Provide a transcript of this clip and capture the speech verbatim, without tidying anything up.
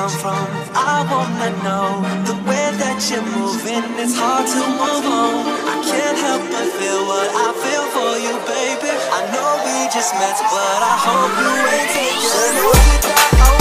come from. I wanna know the way that you're moving. It's hard to move on. I can't help but feel what I feel for you, baby. I know we just met, but I hope you ain't taking it.